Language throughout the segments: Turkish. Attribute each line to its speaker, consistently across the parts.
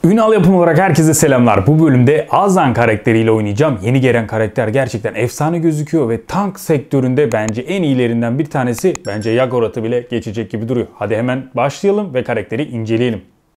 Speaker 1: Ünal yapım olarak herkese selamlar. Bu bölümde Azan karakteriyle oynayacağım. Yeni gelen karakter gerçekten efsane gözüküyor ve tank sektöründe bence en iyilerinden bir tanesi. Bence Yagorat'ı bile geçecek gibi duruyor. Hadi hemen başlayalım ve karakteri inceleyelim.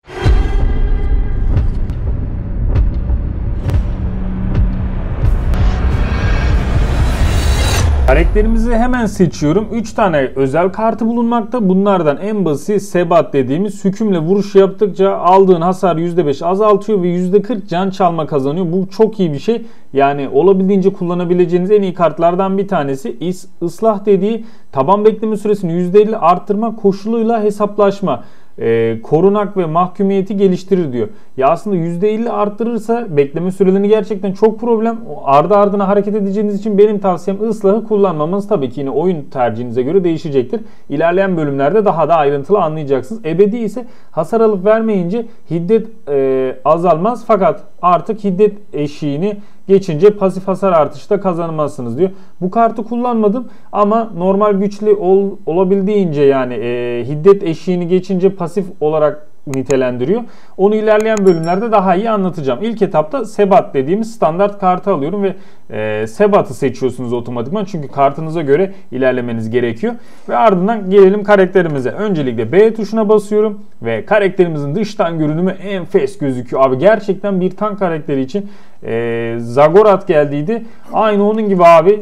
Speaker 1: Karakterimizi hemen seçiyorum. 3 tane özel kartı bulunmakta. Bunlardan en basit Sebat dediğimiz hükümle vuruş yaptıkça aldığın hasar %5 azaltıyor ve %40 can çalma kazanıyor. Bu çok iyi bir şey. Yani olabildiğince kullanabileceğiniz en iyi kartlardan bir tanesi. Islah dediği taban bekleme süresini %50 arttırma koşuluyla hesaplaşma. Korunak ve mahkumiyeti geliştirir diyor. Ya aslında %50 arttırırsa bekleme sürelerini gerçekten çok problem. Ardı ardına hareket edeceğiniz için benim tavsiyem ıslahı kullanmamanız. Tabii ki yine oyun tercihinize göre değişecektir. İlerleyen bölümlerde daha da ayrıntılı anlayacaksınız. Ebedi ise hasar alıp vermeyince hiddet azalmaz, fakat artık hiddet eşiğini geçince pasif hasar artışı da kazanmazsınız diyor. Bu kartı kullanmadım ama normal güçlü olabildiğince yani hiddet eşiğini geçince pasif olarak nitelendiriyor. Onu ilerleyen bölümlerde daha iyi anlatacağım. İlk etapta Sebat dediğimiz standart kartı alıyorum ve Sebat'ı seçiyorsunuz otomatikman. Çünkü kartınıza göre ilerlemeniz gerekiyor. Ve ardından gelelim karakterimize. Öncelikle B tuşuna basıyorum ve karakterimizin dıştan görünümü enfes gözüküyor. Abi gerçekten bir tank karakteri için Zagorat geldiydi. Aynı onun gibi abi.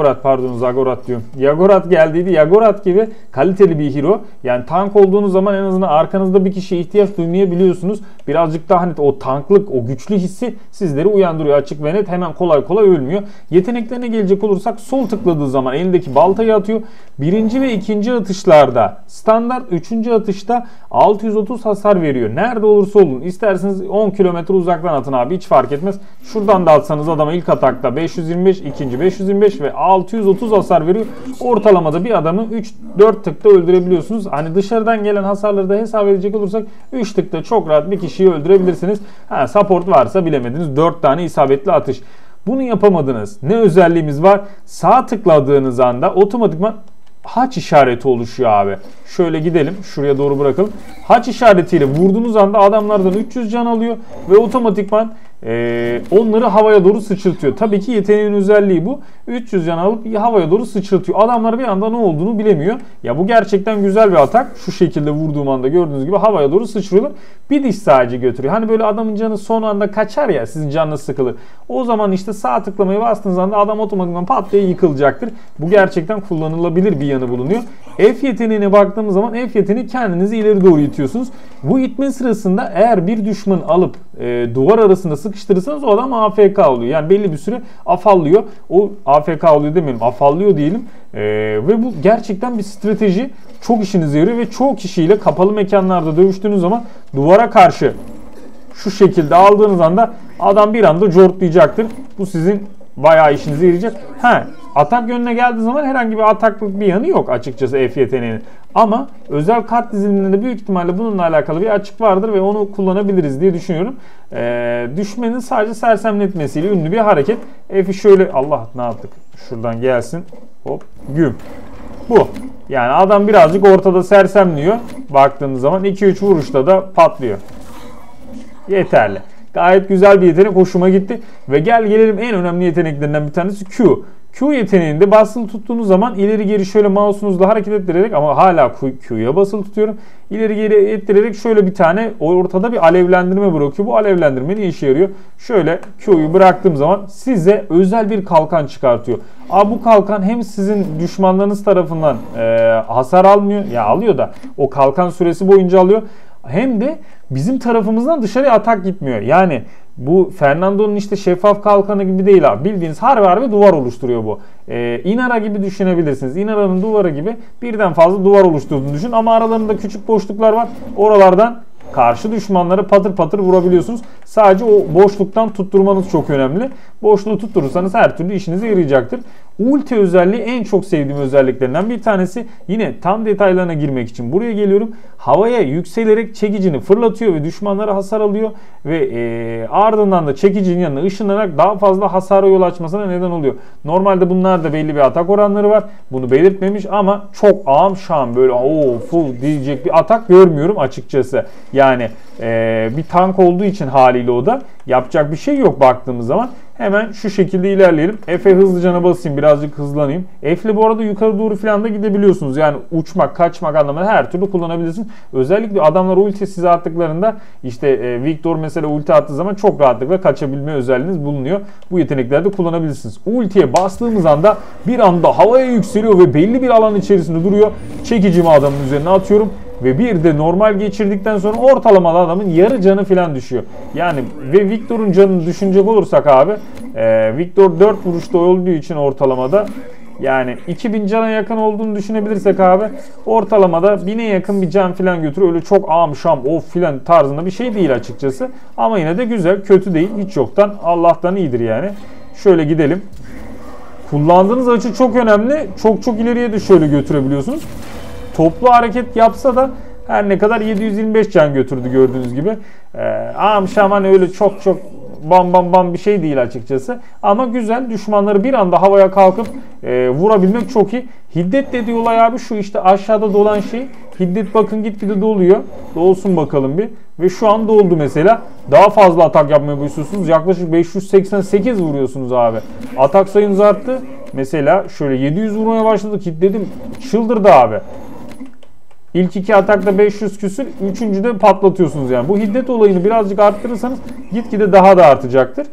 Speaker 1: Zagorat diyorum. Yagorat geldiydi. Yagorat gibi kaliteli bir hero. Yani tank olduğunuz zaman en azından arkanızda bir kişiye ihtiyaç duymayabiliyorsunuz. Birazcık daha hani o tanklık, o güçlü hissi sizleri uyandırıyor açık ve net. Hemen kolay kolay ölmüyor. Yeteneklerine gelecek olursak sol tıkladığı zaman elindeki baltayı atıyor. Birinci ve ikinci atışlarda standart, üçüncü atışta 630 hasar veriyor. Nerede olursa olun. İsterseniz 10 kilometre uzaktan atın abi. Hiç fark etmez. Şuradan da atsanız adama ilk atakta 525, ikinci 525 ve 630 hasar veriyor. Ortalamada bir adamı 3-4 tıkta öldürebiliyorsunuz. Hani dışarıdan gelen hasarları da hesap edecek olursak 3 tıkta çok rahat bir kişiyi öldürebilirsiniz. Support varsa bilemediniz 4 tane isabetli atış. Bunu yapamadınız. Ne özelliğimiz var? Sağ tıkladığınız anda otomatikman haç işareti oluşuyor abi. Şöyle gidelim. Şuraya doğru bırakalım. Haç işaretiyle vurduğunuz anda adamlardan 300 can alıyor ve otomatikman onları havaya doğru sıçratıyor. Tabii ki yeteneğin özelliği bu. 300 can alıp havaya doğru sıçratıyor. Adamlar bir anda ne olduğunu bilemiyor. Ya bu gerçekten güzel bir atak. Şu şekilde vurduğum anda gördüğünüz gibi havaya doğru sıçrıyorlar. Bir diş sadece götürüyor. Hani böyle adamın canı son anda kaçar ya, sizin canınız sıkılır. O zaman işte sağ tıklamayı bastığınız anda adam otomatikman pat diye yıkılacaktır. Bu gerçekten kullanılabilir bir yanı bulunuyor. F yeteneğine baktığımız zaman F yeteneği kendinizi ileri doğru itiyorsunuz. Bu itme sırasında eğer bir düşman alıp duvar arasında sıkıştırırsanız o adam AFK oluyor. Yani belli bir süre afallıyor. O AFK oluyor demeyelim, afallıyor diyelim. Ve bu gerçekten bir strateji. Çok işinize yarıyor ve çoğu kişiyle kapalı mekanlarda dövüştüğünüz zaman duvara karşı şu şekilde aldığınız anda adam bir anda cortlayacaktır. Bu sizin bayağı işinize yarayacak. Atak yönüne geldiği zaman herhangi bir ataklık bir yanı yok açıkçası F yeteneğinin. Ama özel kart diziliminde büyük ihtimalle bununla alakalı bir açık vardır ve onu kullanabiliriz diye düşünüyorum. Düşmenin sadece sersemletmesiyle ünlü bir hareket. F'i şöyle, Allah ne yaptık? Şuradan gelsin. Hop, güm. Bu. Yani adam birazcık ortada sersemliyor. Baktığınız zaman 2-3 vuruşta da patlıyor. Yeterli. Gayet güzel bir yetenek, hoşuma gitti. Ve gelelim en önemli yeteneklerinden bir tanesi Q. Q yeteneğinde basılı tuttuğunuz zaman ileri geri şöyle mouse'unuzla hareket ettirerek, ama hala Q'ya basılı tutuyorum. İleri geri ettirerek şöyle bir tane ortada bir alevlendirme bırakıyor. Bu alevlendirme ne işe yarıyor? Şöyle Q'yu bıraktığım zaman size özel bir kalkan çıkartıyor. Bu kalkan hem sizin düşmanlarınız tarafından hasar almıyor. Ya alıyor da o kalkan süresi boyunca alıyor. Hem de bizim tarafımızdan dışarıya atak gitmiyor. Yani bu Fernando'nun işte şeffaf kalkanı gibi değil abi. Bildiğiniz harbi duvar oluşturuyor bu. Inara gibi düşünebilirsiniz. Inara'nın duvarı gibi birden fazla duvar oluşturduğunu düşün. Ama aralarında küçük boşluklar var. Oralardan karşı düşmanları patır patır vurabiliyorsunuz. Sadece o boşluktan tutturmanız çok önemli. Boşluğu tutturursanız her türlü işinize yarayacaktır. Ulti özelliği en çok sevdiğim özelliklerinden bir tanesi. Yine tam detaylarına girmek için buraya geliyorum. Havaya yükselerek çekicini fırlatıyor ve düşmanlara hasar alıyor ve ardından da çekicinin yanına ışınlanarak daha fazla hasara yol açmasına neden oluyor. Normalde bunlarda belli bir atak oranları var. Bunu belirtmemiş ama çok ağam şam böyle full diyecek bir atak görmüyorum açıkçası. Yani bir tank olduğu için haliyle o da yapacak bir şey yok baktığımız zaman. Hemen şu şekilde ilerleyelim. F'e hızlıca basayım, birazcık hızlanayım. F'le bu arada yukarı doğru falan da gidebiliyorsunuz. Yani uçmak, kaçmak anlamında her türlü kullanabilirsiniz. Özellikle adamlar ulti size attıklarında işte Victor mesela ulti attığı zaman çok rahatlıkla kaçabilme özelliğiniz bulunuyor. Bu yetenekleri de kullanabilirsiniz. Ultiye bastığımız anda bir anda havaya yükseliyor ve belli bir alan içerisinde duruyor. Çekicimi adamın üzerine atıyorum. Ve bir de normal geçirdikten sonra ortalamada adamın yarı canı falan düşüyor. Yani ve Victor'un canını düşünecek olursak abi Victor 4 vuruşta olduğu için ortalamada yani 2000 cana yakın olduğunu düşünebilirsek abi ortalamada 1000'e yakın bir can falan götürüyor. Öyle çok am şam of filan tarzında bir şey değil açıkçası. Ama yine de güzel, kötü değil. Hiç yoktan Allah'tan iyidir yani. Şöyle gidelim. Kullandığınız açı çok önemli. Çok ileriye de şöyle götürebiliyorsunuz. Toplu hareket yapsa da her ne kadar 725 can götürdü gördüğünüz gibi. Şaman öyle çok bam bir şey değil açıkçası. Ama güzel, düşmanları bir anda havaya kalkıp vurabilmek çok iyi. Hiddet dediği olay abi şu işte aşağıda dolan şey. Hiddet bakın gitgide doluyor. Dolsun bakalım bir. Ve şu an doldu mesela. Daha fazla atak yapmaya başlıyorsunuz. Yaklaşık 588 vuruyorsunuz abi. Atak sayınız arttı. Mesela şöyle 700 vurmaya başladık. Hiddetim çıldırdı abi. İlk iki atakta 500 küsür, üçüncüde patlatıyorsunuz yani. Bu hiddet olayını birazcık arttırırsanız gitgide daha da artacaktır.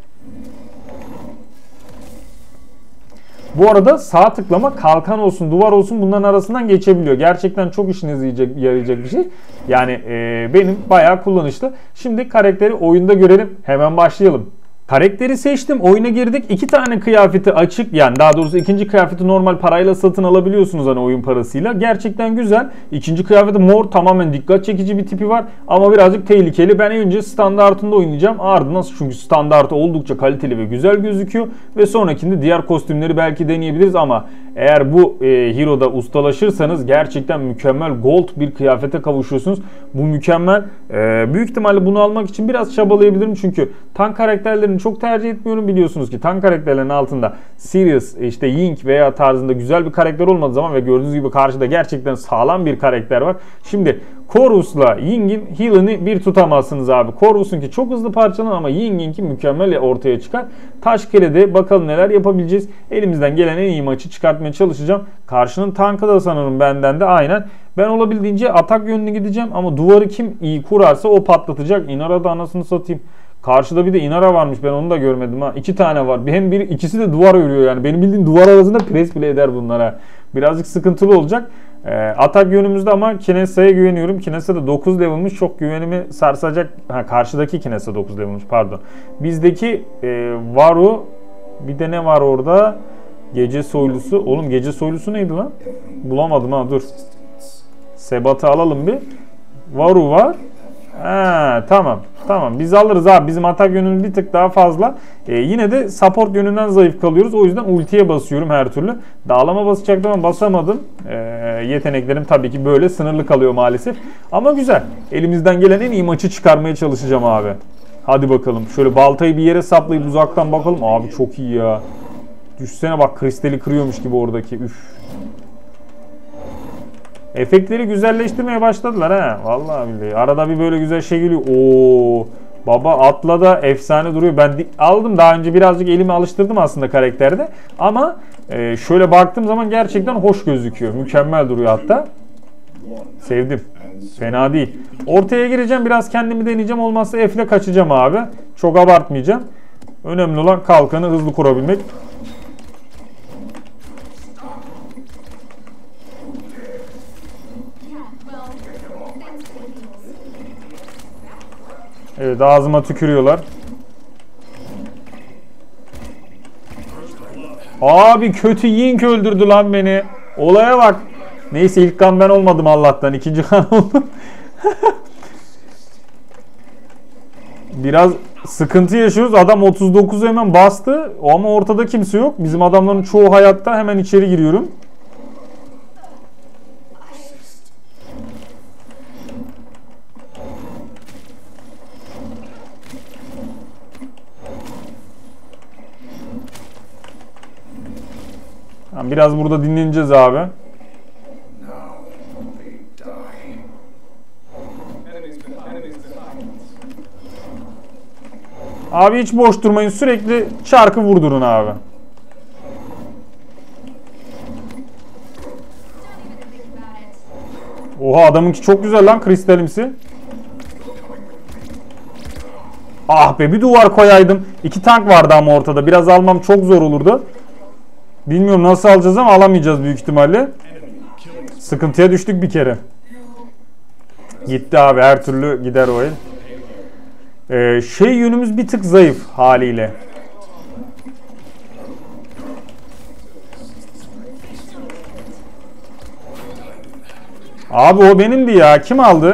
Speaker 1: Bu arada sağ tıklama kalkan olsun, duvar olsun bunların arasından geçebiliyor. Gerçekten çok işinize yarayacak bir şey. Yani benim bayağı kullanışlı. Şimdi karakteri oyunda görelim. Hemen başlayalım. Karakteri seçtim. Oyuna girdik. 2 tane kıyafeti açık. Yani daha doğrusu ikinci kıyafeti normal parayla satın alabiliyorsunuz hani oyun parasıyla. Gerçekten güzel. İkinci kıyafeti mor, tamamen dikkat çekici bir tipi var. Ama birazcık tehlikeli. Ben önce standartında oynayacağım. Ardından çünkü standartı oldukça kaliteli ve güzel gözüküyor. Ve sonrakinde diğer kostümleri belki deneyebiliriz ama eğer bu Hero'da ustalaşırsanız gerçekten mükemmel gold bir kıyafete kavuşuyorsunuz. Bu mükemmel. Büyük ihtimalle bunu almak için biraz çabalayabilirim. Çünkü tank karakterlerini çok tercih etmiyorum biliyorsunuz ki. Tank karakterlerinin altında Sirius, işte Ying veya tarzında güzel bir karakter olmadığı zaman ve gördüğünüz gibi karşıda gerçekten sağlam bir karakter var. Şimdi Corvus'la Ying'in heal'ını bir tutamazsınız abi. Corvus'unki çok hızlı parçalanır ama Ying'inki mükemmel ortaya çıkar. Taşkele'de bakalım neler yapabileceğiz. Elimizden gelen en iyi maçı çıkartmaya çalışacağım. Karşının tankı da sanırım benden de aynen. Ben olabildiğince atak yönüne gideceğim ama duvarı kim iyi kurarsa o patlatacak. Inara da anasını satayım. Karşıda bir de Inara varmış, ben onu da görmedim ha. 2 tane var. İkisi de duvar örüyor yani. Benim bildiğim duvar arasında pres bile eder bunlara. Birazcık sıkıntılı olacak. Atak yönümüzde ama Kinessa'ya güveniyorum. Kinessa da 9 level'mış. Çok güvenimi sarsacak. Karşıdaki Kinessa 9 level'mış pardon. Bizdeki Varu, bir de ne var orada? Gece soylusu. Oğlum gece soylusu neydi lan? Bulamadım ha, dur. Sebat'ı alalım bir. Varu var. Tamam biz alırız abi, bizim atak yönümüz bir tık daha fazla. Yine de support yönünden zayıf kalıyoruz, o yüzden ultiye basıyorum her türlü. Dağlama basacaktım ama basamadım. Yeteneklerim tabii ki böyle sınırlı kalıyor maalesef. Ama güzel, elimizden gelen en iyi maçı çıkarmaya çalışacağım abi. Hadi bakalım, şöyle baltayı bir yere saplayıp uzaktan bakalım. Abi çok iyi ya. Düşsene bak, kristali kırıyormuş gibi oradaki. Üf. Efektleri güzelleştirmeye başladılar ha. Vallahi billahi. Arada bir böyle güzel şey geliyor. Oo, baba atla da efsane duruyor. Ben aldım daha önce, birazcık elimi alıştırdım aslında karakterde. Ama şöyle baktığım zaman gerçekten hoş gözüküyor. Mükemmel duruyor hatta. Sevdim. Fena değil. Ortaya gireceğim, biraz kendimi deneyeceğim. Olmazsa F'le kaçacağım abi. Çok abartmayacağım. Önemli olan kalkanı hızlı kurabilmek. Evet, ağzıma tükürüyorlar. Abi kötü Ying öldürdü lan beni. Olaya bak. Neyse, ilk kan ben olmadım Allah'tan. İkinci kan oldum. Biraz sıkıntı yaşıyoruz. Adam 39'u hemen bastı ama ortada kimse yok. Bizim adamların çoğu hayatta. Hemen içeri giriyorum. Biraz burada dinleneceğiz abi. Abi hiç boş durmayın. Sürekli çarkı vurdurun abi. Oha, adamınki çok güzel lan, kristalimsi. Ah be, bir duvar koyaydım. 2 tank vardı ama ortada. Biraz almam çok zor olurdu. Bilmiyorum nasıl alacağız ama alamayacağız büyük ihtimalle. Sıkıntıya düştük bir kere. Gitti abi, her türlü gider o el. Yönümüz bir tık zayıf haliyle. Abi o benimdi ya. Kim aldı?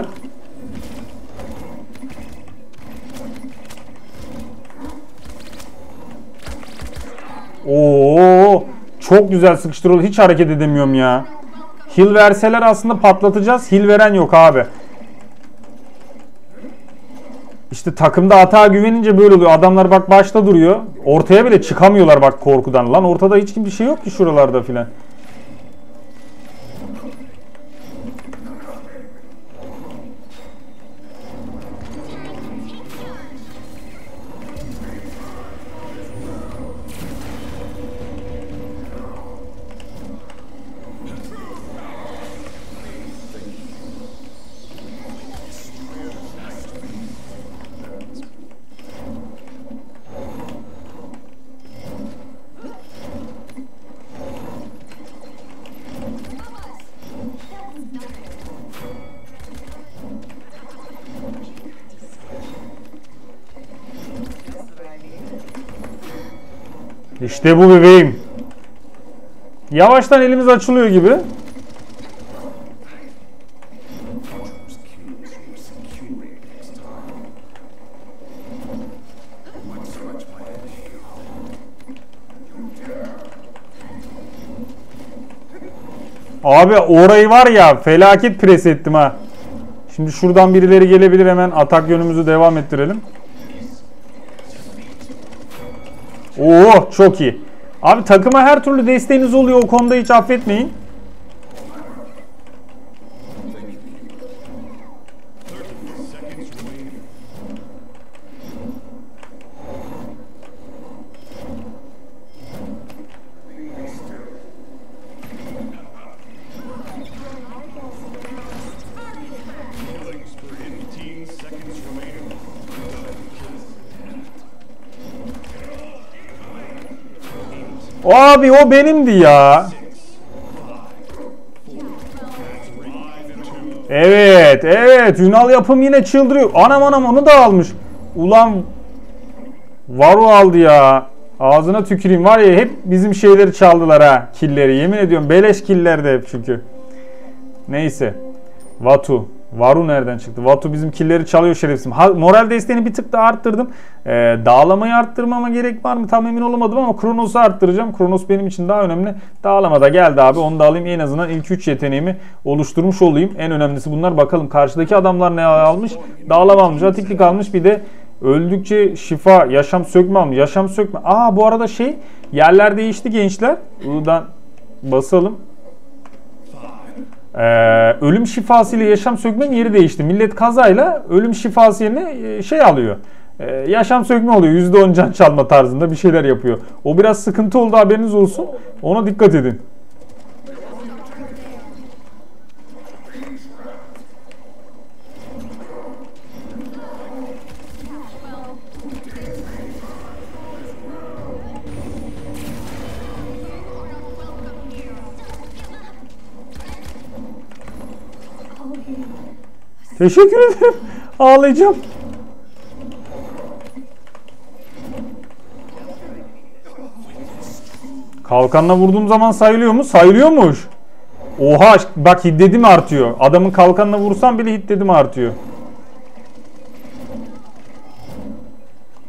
Speaker 1: Oo, çok güzel sıkıştırıldı. Hiç hareket edemiyorum ya. Heal verseler aslında patlatacağız. Heal veren yok abi. İşte takımda hata güvenince böyle oluyor. Adamlar bak başta duruyor. Ortaya bile çıkamıyorlar bak korkudan. Lan ortada hiç bir şey yok ki şuralarda filan. İşte bu bebeğim. Yavaştan elimiz açılıyor gibi. Abi orayı var ya, felaket pres ettim ha. Şimdi şuradan birileri gelebilir, hemen atak yönümüzü devam ettirelim. Oo, çok iyi. Abi takıma her türlü desteğiniz oluyor, o konuda hiç affetmeyin. Abi o benimdi ya. Evet, evet. Ünal yapım yine çıldırıyor. Anam anam, onu da almış. Ulan Varo aldı ya. Ağzına tüküreyim. Var ya, hep bizim şeyleri çaldılar ha. Killeri. Yemin ediyorum beleş killer de hep çünkü. Neyse. Vatu. Varu nereden çıktı? Vatu bizim killeri çalıyor şerefsiz. Moral desteğini bir tık daha arttırdım. Dağlamayı arttırmama gerek var mı? Tam emin olamadım ama Kronos'u arttıracağım. Kronos benim için daha önemli. Dağlama da geldi abi. Onu da alayım. En azından ilk 3 yeteneğimi oluşturmuş olayım. En önemlisi bunlar. Bakalım karşıdaki adamlar ne almış? Dağlama almış. Atiklik almış. Bir de öldükçe şifa, yaşam sökme almış. Yaşam sökme. Aa, bu arada yerler değişti gençler. I'dan basalım. Ölüm şifası ile yaşam sökmenin yeri değişti. Millet kazayla ölüm şifası yerine alıyor. Yaşam sökme oluyor. %10 can çalma tarzında bir şeyler yapıyor. O biraz sıkıntı oldu, haberiniz olsun. Ona dikkat edin. Teşekkür ederim. Ağlayacağım. Kalkanla vurduğum zaman sayılıyor mu? Sayılıyormuş. Oha, bak hiddetim artıyor. Adamın kalkanla vursam bile hiddetim artıyor.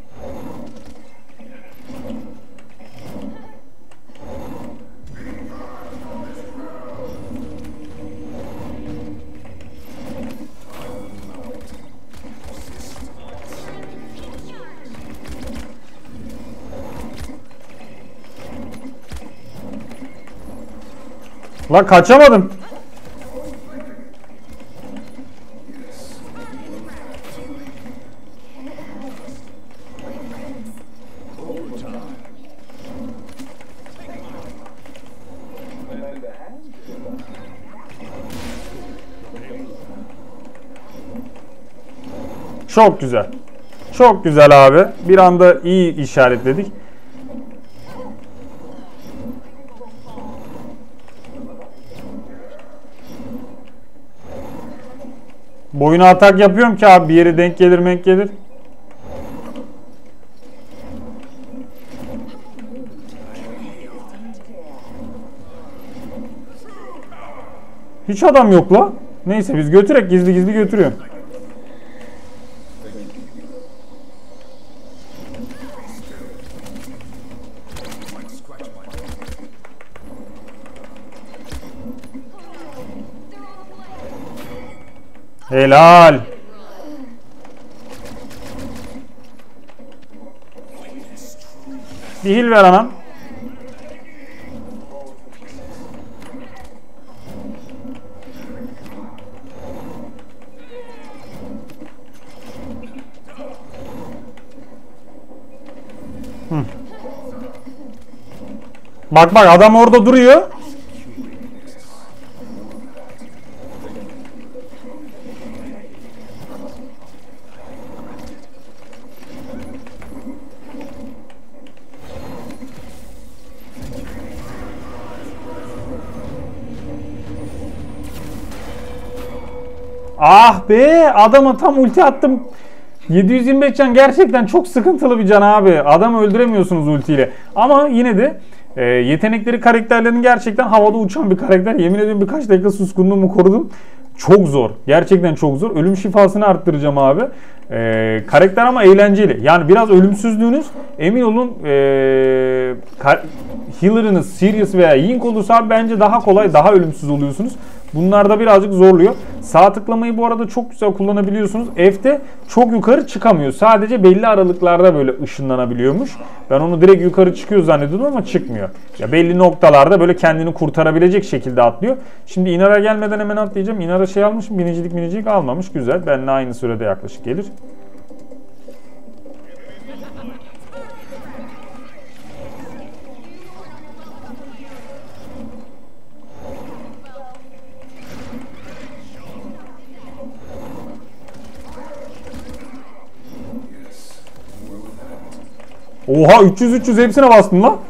Speaker 2: Lan kaçamadım. Çok güzel. Çok güzel abi. Bir anda iyi işaretledik. Boyuna atak yapıyorum ki abi bir yere denk gelir menk gelir. Hiç adam yok la. Neyse biz götürek gizli gizli götürüyorum. Helal. Bir heal ver anam. Bak bak adam orada duruyor. Ah be adama tam ulti attım. 725 can gerçekten çok sıkıntılı bir can abi. Adamı öldüremiyorsunuz ultiyle. Ama yine de yetenekleri karakterlerin gerçekten havada uçan bir karakter. Yemin ediyorum birkaç dakika suskunluğumu korudum. Çok zor. Gerçekten çok zor. Ölüm şifasını arttıracağım abi. Karakter ama eğlenceli. Yani biraz ölümsüzlüğünüz emin olun healer'ınız Sirius veya Yink olursa abi bence daha kolay, daha ölümsüz oluyorsunuz. Bunlar da birazcık zorluyor. Sağ tıklamayı bu arada çok güzel kullanabiliyorsunuz. F'de çok yukarı çıkamıyor. Sadece belli aralıklarda böyle ışınlanabiliyormuş. Ben onu direkt yukarı çıkıyor zannediyordum ama çıkmıyor. Ya belli noktalarda böyle kendini kurtarabilecek şekilde atlıyor. Şimdi Inara gelmeden hemen atlayacağım. Inara şey almış mı? Binicilik almamış. Güzel. Benimle aynı sürede yaklaşık gelir. Oha 300 hepsine bastın lan.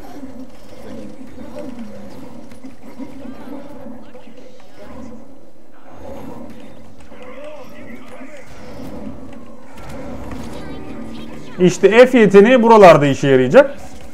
Speaker 2: İşte F yeteneği buralarda işe yarayacak.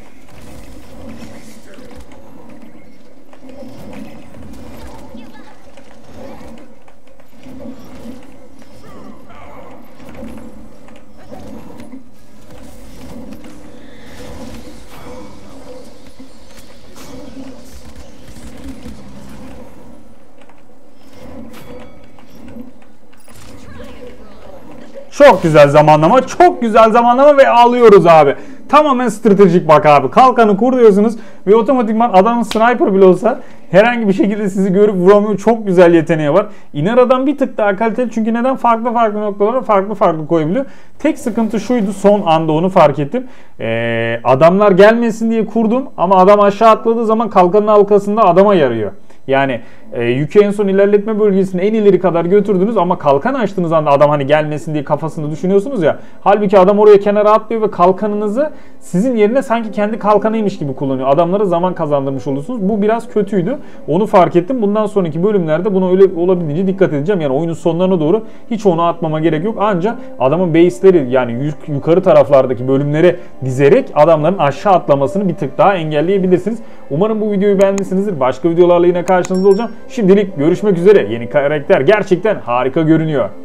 Speaker 2: Çok güzel zamanlama, çok güzel zamanlama ve alıyoruz abi. Tamamen stratejik bak abi. Kalkanı kuruyorsunuz ve otomatikman adamın sniper bile olsa herhangi bir şekilde sizi görüp vuramıyor. Çok güzel yeteneği var. Inara'dan bir tık daha kaliteli çünkü neden? Farklı noktalara farklı koyabiliyor. Tek sıkıntı şuydu, son anda onu fark ettim. Adamlar gelmesin diye kurdum ama adam aşağı atladığı zaman kalkanın halkasında adama yarıyor. Yani yükü en son ilerletme bölgesine en ileri kadar götürdünüz ama kalkan açtığınız anda adam hani gelmesin diye kafasında düşünüyorsunuz ya. Halbuki adam oraya kenara atlıyor ve kalkanınızı sizin yerine sanki kendi kalkanıymış gibi kullanıyor. Adamlara zaman kazandırmış olursunuz. Bu biraz kötüydü. Onu fark ettim. Bundan sonraki bölümlerde buna öyle olabildiğince dikkat edeceğim. Yani oyunun sonlarına doğru hiç onu atmama gerek yok. Ancak adamın base'leri yani yukarı taraflardaki bölümlere dizerek adamların aşağı atlamasını bir tık daha engelleyebilirsiniz. Umarım bu videoyu beğenmişsinizdir. Başka videolarla yine karşınızda olacağım. Şimdilik görüşmek üzere. Yeni karakter gerçekten harika görünüyor.